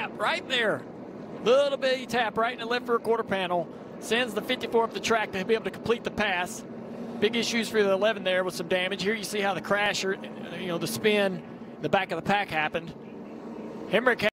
right there. Little bitty tap right in the left rear quarter panel. Sends the 54 up the track to be able to complete the pass. Big issues for the 11 there with some damage. Here you see how the crash, or the spin, the back of the pack happened. Hemrick